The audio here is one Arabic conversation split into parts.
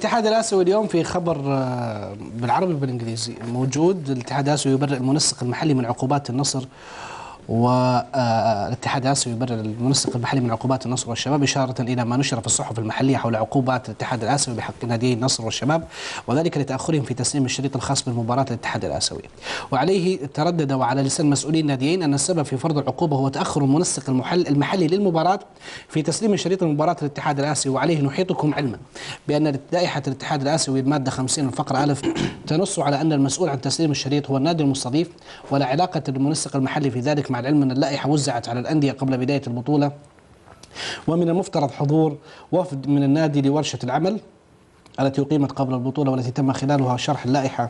الاتحاد الآسيوي اليوم في خبر بالعربي وبالإنجليزي موجود. الاتحاد الآسيوي يبرئ المنسق المحلي من عقوبات النصر، والاتحاد الآسيوي يبرئ المنسق المحلي من عقوبات النصر والشباب، إشارة إلى ما نشر في الصحف المحلية حول عقوبات الاتحاد الآسيوي بحق ناديي النصر والشباب، وذلك لتأخرهم في تسليم الشريط الخاص بالمباراة للاتحاد الآسيوي. وعليه تردد وعلى لسان مسؤولي الناديين أن السبب في فرض العقوبة هو تأخر المنسق المحلي للمباراة في تسليم شريط المباراة للاتحاد الآسيوي. وعليه نحيطكم علما بأن لائحة الاتحاد الآسيوي المادة 50 الفقرة ألف تنص على أن المسؤول عن تسليم الشريط هو النادي المستضيف، ولا علاقة المنسق المحلي في ذلك، مع العلم أن اللائحة وزعت على الأندية قبل بداية البطولة، ومن المفترض حضور وفد من النادي لورشة العمل التي أقيمت قبل البطولة، والتي تم خلالها شرح اللائحة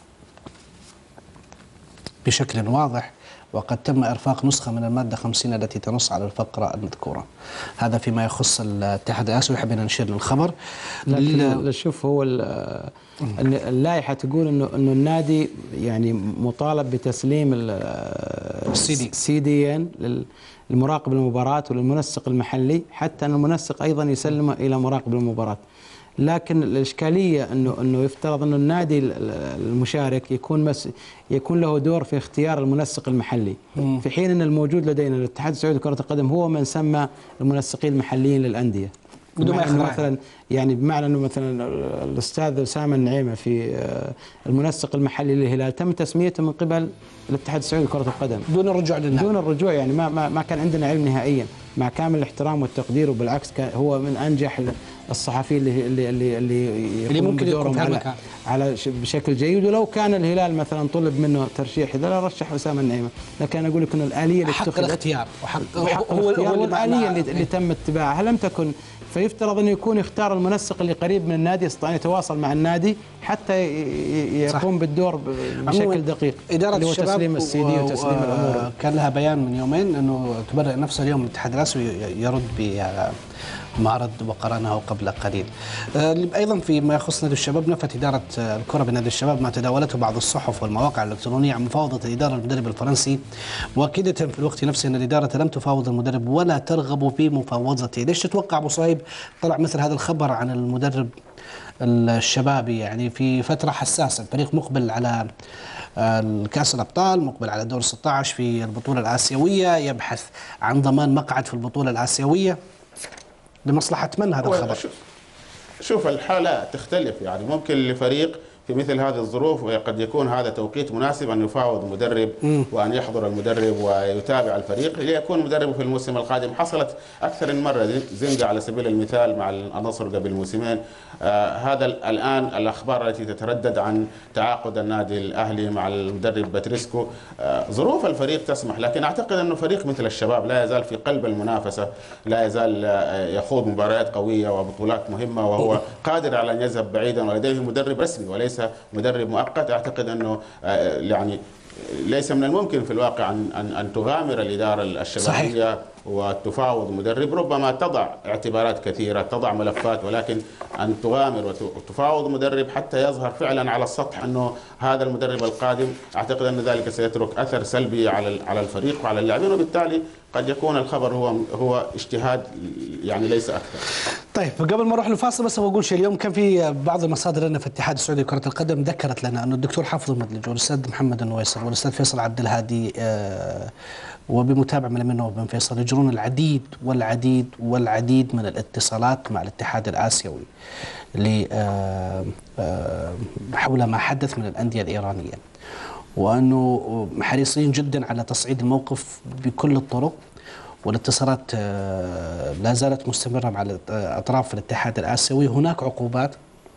بشكل واضح، وقد تم إرفاق نسخة من المادة 50 التي تنص على الفقرة المذكورة. هذا فيما يخص الاتحاد الآسيوي. حبينا نشير للخبر. لكن شوف، هو اللائحة تقول انه النادي يعني مطالب بتسليم السي دي ان للمراقب المباراة وللمنسق المحلي، حتى ان المنسق ايضا يسلمه الى مراقب المباراة. لكن الإشكالية أنه يفترض أن النادي المشارك يكون له دور في اختيار المنسق المحلي، في حين أن الموجود لدينا الاتحاد السعودي لكرة القدم هو من سمى المنسقين المحليين للأندية، بدون ما يخضع مثلا يعني بمعنى أنه مثلا الأستاذ أسامة النعيمة في المنسق المحلي للهلال تم تسميته من قبل الاتحاد السعودي لكرة القدم دون الرجوع للنادي، دون الرجوع، يعني ما كان عندنا علم نهائيا، مع كامل الاحترام والتقدير، وبالعكس هو من أنجح الصحفيين اللي ممكن يكون على بشكل جيد. ولو كان الهلال مثلا طلب منه ترشيح إذا رشح أسامة النعيمة، لكن أنا أقول لك أن الآلية اللي حق الاختيار هو الآلية اللي تم اتباعها لم تكن، فيفترض أن يكون يختار المنسق اللي قريب من النادي، يستطيع يتواصل مع النادي حتى يقوم بالدور بشكل دقيق. إدارة الشباب تسليم السي دي وتسليم الأمور. كان لها بيان من يومين أنه تبرئ نفسه اليوم الاتحاد الآسيوي يرد بمعرض وقرأناه قبل قليل. أيضا فيما يخص نادي الشباب، نفت إدارة الكرة بنادي الشباب ما تداولته بعض الصحف والمواقع الإلكترونية عن مفاوضة الإدارة المدرب الفرنسي، مؤكدة في الوقت نفسه أن الإدارة لم تفاوض المدرب ولا ترغب في مفاوضته. ليش تتوقع أبو صهيب طلع مثل هذا الخبر عن المدرب الشبابي يعني في فترة حساسة؟ الفريق مقبل على الكأس الأبطال، مقبل على دور 16 في البطولة الآسيوية، يبحث عن ضمان مقعد في البطولة الآسيوية. لمصلحة من هذا الخبر؟ شوف الحالة تختلف، يعني ممكن لفريق في مثل هذه الظروف وقد يكون هذا توقيت مناسب أن يفاوض مدرب وأن يحضر المدرب ويتابع الفريق ليكون مدربه في الموسم القادم. حصلت أكثر من مرة، زنقة على سبيل المثال مع النصر قبل موسمين. هذا الآن الأخبار التي تتردد عن تعاقد النادي الأهلي مع المدرب باتريسكو، ظروف الفريق تسمح، لكن أعتقد أنه فريق مثل الشباب لا يزال في قلب المنافسة، لا يزال يخوض مباريات قوية وبطولات مهمة، وهو قادر على أن يذهب بعيدا، ولديه مدرب رسمي وليس مدرب مؤقت. أعتقد أنه يعني ليس من الممكن في الواقع أن تغامر الإدارة الشبابية وتفاوض مدرب. ربما تضع اعتبارات كثيرة، تضع ملفات، ولكن أن تغامر وتفاوض مدرب حتى يظهر فعلا على السطح أنه هذا المدرب القادم، أعتقد أن ذلك سيترك أثر سلبي على الفريق وعلى اللاعبين، وبالتالي قد يكون الخبر هو اجتهاد يعني ليس أكثر. طيب قبل ما نروح للفاصل بس بقول شيء. اليوم كان في بعض المصادر لنا في الاتحاد السعودي لكرة القدم ذكرت لنا أنه الدكتور حافظ المدلج والأستاذ محمد النويصر والأستاذ فيصل عبد الهادي وبمتابعة من منه وبن فيصل يجرون العديد والعديد والعديد من الاتصالات مع الاتحاد الآسيوي حول ما حدث من الأندية الإيرانية، وأنه حريصين جدا على تصعيد الموقف بكل الطرق، والاتصالات لا زالت مستمرة مع أطراف الاتحاد الآسيوي. هناك عقوبات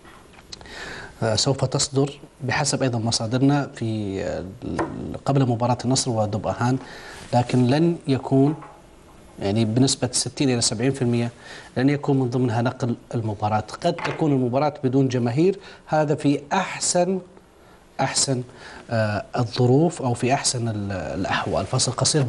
سوف تصدر بحسب أيضا مصادرنا في قبل مباراة النصر ودبهان، لكن لن يكون يعني بنسبة 60 إلى 70% لن يكون من ضمنها نقل المباراة. قد تكون المباراة بدون جماهير، هذا في أحسن الظروف أو في أحسن الأحوال. فصل قصير.